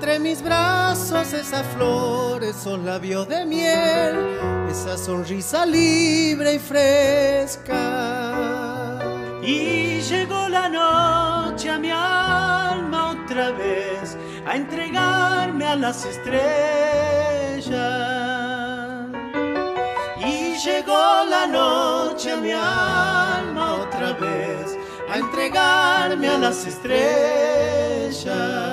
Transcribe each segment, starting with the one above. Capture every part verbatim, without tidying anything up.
entre mis brazos esa flor, esos labios de miel, esa sonrisa libre y fresca. Y llegó la noche a mi alma otra vez a entregarme a las estrellas. Y llegó la noche a mi alma otra vez a entregarme a las estrellas.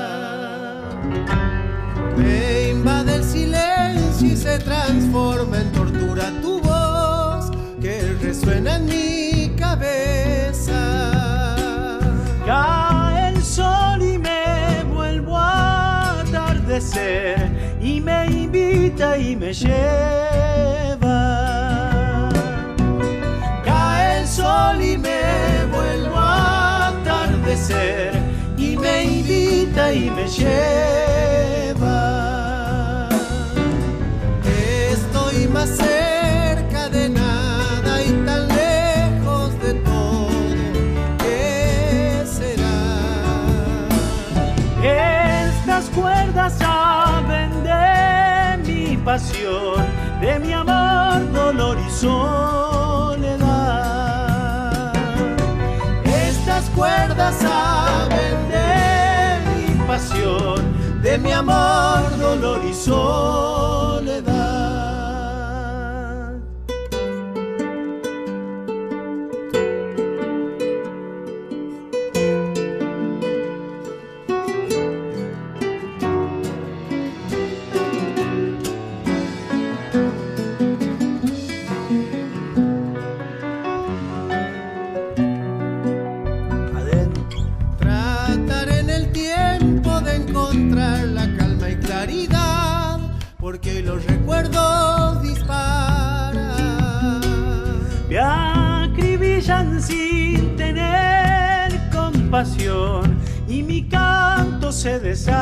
Me invade el silencio y se transforma en tortura tu voz, que resuena en mi cabeza. Cae el sol y me vuelvo a atardecer, y me invita y me lleva. Cae el sol y me vuelvo a atardecer, y me invita y me lleva. Estoy más cerca de nada y tan lejos de todo. ¿Qué será? Estas cuerdas saben de mi pasión, de mi amor, dolor y soledad. Estas cuerdas saben de mi pasión, de mi amor, dolor y soledad. Trataré en el tiempo de encontrar la calma y claridad, porque los recuerdos disparan. Me acribillan sin tener compasión, y mi canto se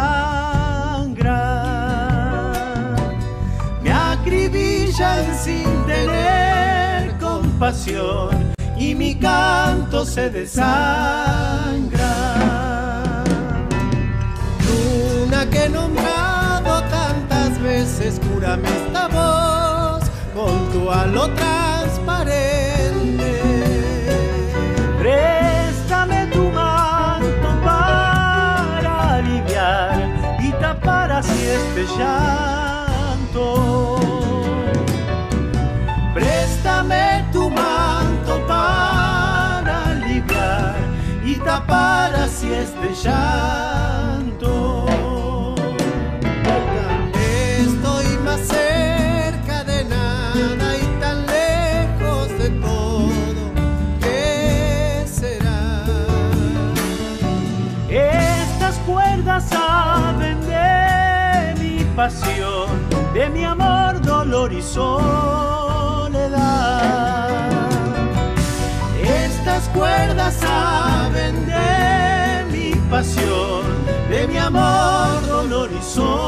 desangra. Me acribillan sin tener compasión, y mi canto se desangra. Luna que he nombrado tantas veces, cúrame esta voz con tu halo transparente. Préstame tu manto para aliviar y tapar así este llanto. Préstame tu manto para aliviar y tapar así este llanto. Estoy más cerca de nada y tan lejos de todo. ¿Qué será? Estas cuerdas saben de mi pasión, de mi amor, dolor y soledad. Estas cuerdas saben de mi pasión, de mi amor, dolor y soledad.